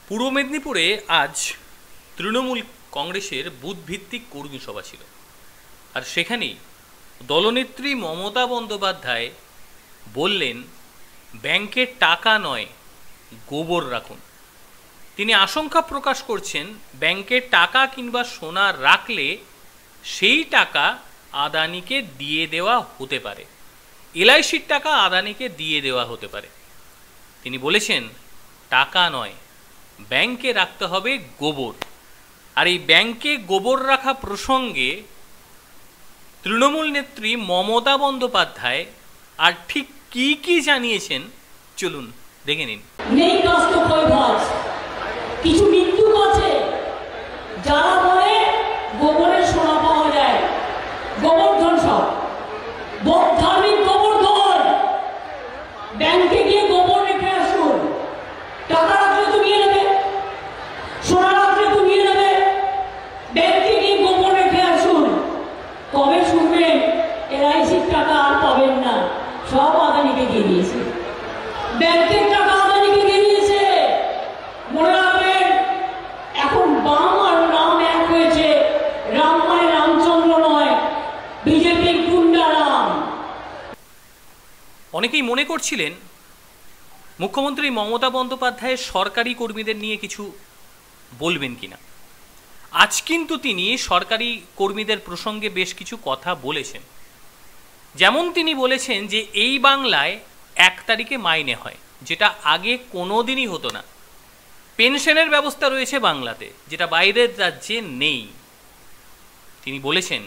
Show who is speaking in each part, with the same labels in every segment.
Speaker 1: পূর্ব মেদিনীপুরে আজ তৃণমূল কংগ্রেসের বুথ ভিত্তিক কর্মী সভা ছিল। আর সেখানেই দলনেত্রী মমতা বন্দ্যোপাধ্যায় বললেন, ব্যাংকে টাকা নয়, গোবর রাখুন। তিনি আশঙ্কা প্রকাশ করছেন, ব্যাংকে টাকা কিংবা সোনা রাখলে সেই টাকা আদানিকে দিয়ে দেওয়া হতে পারে, এলআইসির টাকা আদানিকে দিয়ে দেওয়া হতে পারে। তিনি বলেছেন, টাকা নয়, ব্যাংকে রাখতে হবে গোবর। আর এই ব্যাংকে গোবর রাখা প্রসঙ্গে তৃণমূল নেত্রী মমতা বন্দ্যোপাধ্যায় আর ঠিক কি কি জানিয়েছেন, চলুন দেখে নিন।
Speaker 2: নেই কষ্ট কই ভাজ, কিছু মৃত্যু আছে যারা বলে গোবরের সোনা পাওয়া যায়, গোবর্ধন সব ধার্মিক গোবর্ধন। ব্যাংকে গিয়ে গোবর রেখে আসুন, টাকা রাখলে তো নিয়ে নেবে, সোনা রাখলে তো নিয়ে নেবে, ব্যাংকে গিয়ে গোবর রেখে আসুন। কবে শুনবেন এলআইসির টাকা আর পাবেন না, সব আদানিকে দিয়ে দিয়েছে, ব্যাংকের টাকা আদানিকে দিয়ে দিয়েছে। মনে রাখবেন, এখন বাম আর রাম এক হয়েছে, রাম মানে রামচন্দ্র নয়, বিজেপির গুন্ডা রাম।
Speaker 1: অনেকেই মনে করছিলেন মুখ্যমন্ত্রী মমতা বন্দ্যোপাধ্যায়ের সরকারি কর্মীদের নিয়ে কিছু বলবেন কিনা। আজ কিন্তু তিনি সরকারি কর্মীদের প্রসঙ্গে বেশ কিছু কথা বলেছেন। যেমন তিনি বলেছেন যে এই বাংলায় 1 তারিখে মাইনে হয়, যেটা আগে কোনো দিনই হতো না। পেনশনের ব্যবস্থা রয়েছে বাংলাতে, যেটা বাইরের রাজ্যে নেই। তিনি বলেছেন,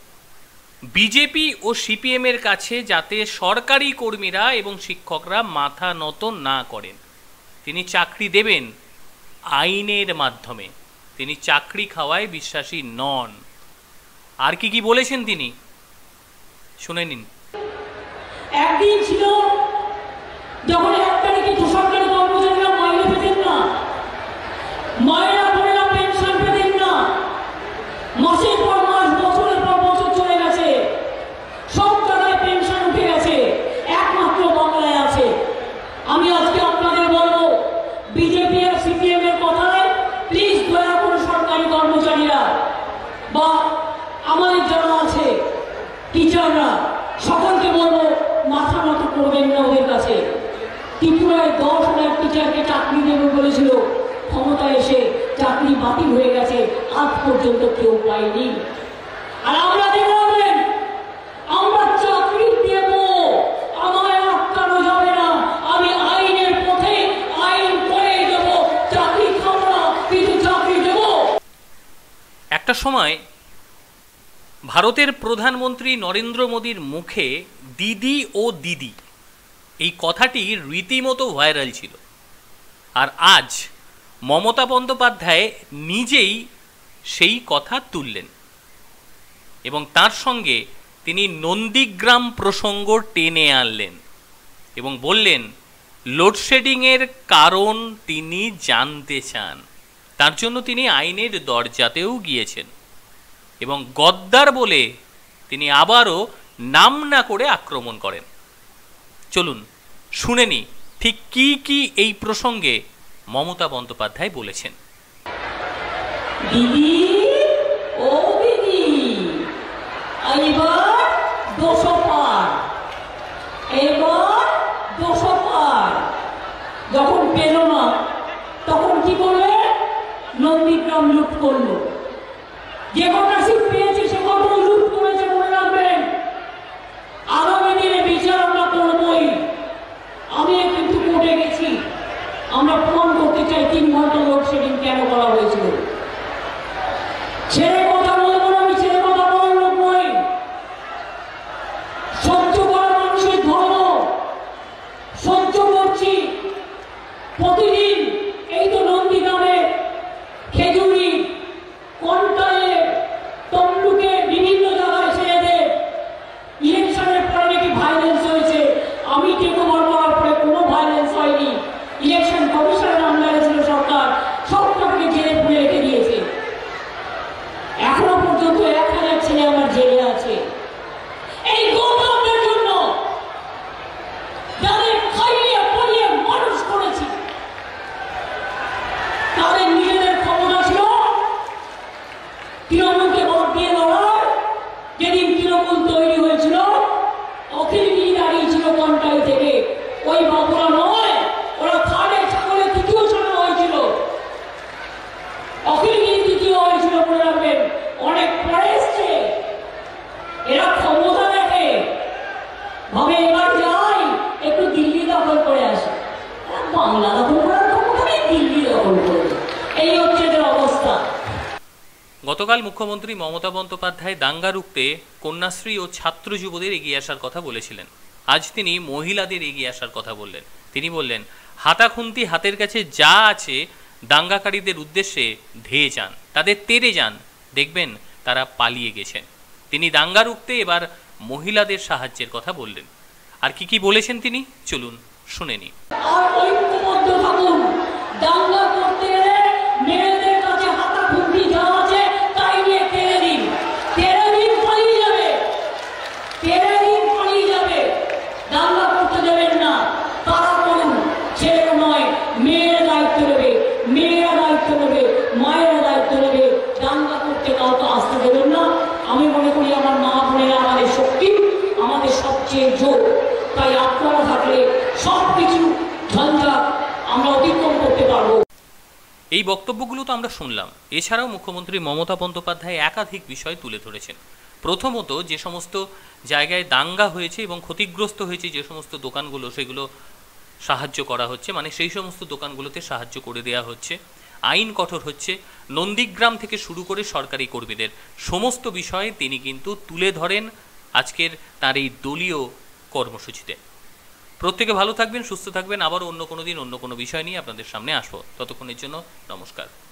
Speaker 1: বিজেপি ও সিপিএমের কাছে যাতে সরকারি কর্মীরা এবং শিক্ষকরা মাথা নত না করেন। তিনি চাকরি দেবেন আইনের মাধ্যমে, তিনি চাকরি খাওয়ায় বিশ্বাসী নন। আর কি কি বলেছেন তিনি, শুনে নিন।
Speaker 2: একদিন ছিল যখন 1 তারিখে সরকারি কর্মচারীরা মাইনে পেতেন না, মায়েরা বোনেরা পেনশন পেতেন না। মাসের পর মাস, বছরের পর বছর চলে গেছে, সব জায়গায় পেনশন উঠে গেছে, একমাত্র বাংলায় আছে। আমি আজকে আপনাদের বলবো, বিজেপি আর সিপিএম এর কথায় প্লিজ দয়া করে সরকারি কর্মচারীরা বা আমাদের যারা আছে টিচাররা, সকলকে বলবো মাথা নত করবেন না ওদের কাছে। ত্রিপুরায় 10,000 টিচারকে চাকরি দেবে বলেছিল, ক্ষমতা এসে চাকরি বাতিল হয়ে গেছে, আজ পর্যন্ত কেউ পায়নি। আর আমরা দেখবেন, আমরা চাকরি দেব, আমায় আটকানো যাবে না, আমি আইনের পথে আইন করে দেব, চাকরি খাবো না কিন্তু চাকরি দেব।
Speaker 1: একটা সময় ভারতের প্রধানমন্ত্রী নরেন্দ্র মোদীর মুখে দিদি ও দিদি এই কথাটি রীতিমতো ভাইরাল ছিল। আর আজ মমতা বন্দ্যোপাধ্যায় নিজেই সেই কথা তুললেন এবং তার সঙ্গে তিনি নন্দীগ্রাম প্রসঙ্গ টেনে আনলেন এবং বললেন, লোডশেডিংয়ের কারণ তিনি জানতে চান। তার জন্য তিনি আইনের দরজাতেও গিয়েছেন এবং গদ্দার বলে তিনি আবারও নাম না করে আক্রমণ করেন। চলুন শুনে নি ঠিক কি কি এই প্রসঙ্গে মমতা বন্দ্যোপাধ্যায় বলেছেন।
Speaker 2: দিদি ও দিদি, এবার 200 পার, এবার 200 পার। যখন পেল না তখন কি করবে? নন্দীগ্রাম লুট করলো। যে কটা সিট পেয়েছে সে কটা লুট করেছে, মনে রাখবেন। আগামী দিনে বিচার আমরা করবই। আমি কিন্তু কোর্টে গেছি, আমরা প্রমাণ করতে চাই 3 ঘন্টা লোডশেডিং কেন করা হয়েছিল। ছেড়ে কথা বলবো না, আমি ছেড়ে কথা বলার লোক নই। সহ্য করা মানুষের ধর্ম, সহ্য করছি প্রতিদিন। এই তো নন্দীগ্রামে, খেজুরি, কন্টালে, তমলুকে, বিভিন্ন জায়গায় ছেলেদের ইলেকশনের পরে নাকি ভাইলেন্স হয়েছে। আমি টেকওভার করার পরে কোনো ভাইলেন্স হয়নি। ইলেকশন কমিশনের আন্ডারে ছিল সরকার, সরকারকে জেলে পুরে রেখে দিয়েছে। এখনো পর্যন্ত 1000 ছেলে আমার জেলে আছে। এই গৌরবের জন্য, যাদের খাইয়ে পড়িয়ে মানুষ করেছি, এই হচ্ছে এদের অবস্থা।
Speaker 1: গতকাল মুখ্যমন্ত্রী মমতা বন্দ্যোপাধ্যায় দাঙ্গা রুখতে কন্যাশ্রী ও ছাত্র যুবদের এগিয়ে আসার কথা বলেছিলেন। আজ তিনি মহিলাদের এগিয়ে আসার কথা বললেন। তিনি বললেন, হাতাখুন্তি হাতের কাছে যা আছে দাঙ্গাকারীদের উদ্দেশ্যে ধেয়ে যান, তাদের তেড়ে যান, দেখবেন তারা পালিয়ে গেছেন। তিনি দাঙ্গা রুখতে এবার মহিলাদের সাহায্যের কথা বললেন। আর কি কি বলেছেন তিনি, চলুন শুনে নিই।
Speaker 2: আর ঐক্যবদ্ধ থাকুন, দাঙ্গা করতে গেলে মেয়েদের কাছে হাতাখুন্তি যা আছে তাই নিয়ে তেড়ে দিন, তেড়ে দিন, পালিয়ে যাবে, তেড়ে দিন, পালিয়ে যাবে। দাঙ্গা করতে দেবেন না, তারা করুন, ছেলেরা নয়, মেয়েরা দায়িত্ব নেবে, মেয়েরা দায়িত্ব নেবে, মায়েরা দায়িত্ব নেবে। দাঙ্গা করতে কাউকে আসতে দেবেন না। আমি মনে করি আমার মা বোনেরা আমাদের শক্তি, আমাদের সবচেয়ে জোর। তাই আপনারা থাকলে সবকিছু ঝঞ্ঝাট আমরা অতিক্রম করতে পারবো।
Speaker 1: এই বক্তব্যগুলো তো আমরা শুনলাম। এছাড়াও মুখ্যমন্ত্রী মমতা বন্দ্যোপাধ্যায় একাধিক বিষয় তুলে ধরেছেন। প্রথমত, যে সমস্ত জায়গায় দাঙ্গা হয়েছে এবং ক্ষতিগ্রস্ত হয়েছে যে সমস্ত দোকানগুলো, সেগুলো সাহায্য করা হচ্ছে, মানে সেই সমস্ত দোকানগুলোতে সাহায্য করে দেওয়া হচ্ছে। আইন কঠোর হচ্ছে। নন্দীগ্রাম থেকে শুরু করে সরকারি কর্মীদের সমস্ত বিষয়ে তিনি কিন্তু তুলে ধরেন আজকের তার এই দলীয় কর্মসূচিতে। প্রত্যেকে ভালো থাকবেন, সুস্থ থাকবেন। আবার অন্য কোনো দিন অন্য কোনো বিষয় নিয়ে আপনাদের সামনে আসবো। ততক্ষণের জন্য নমস্কার।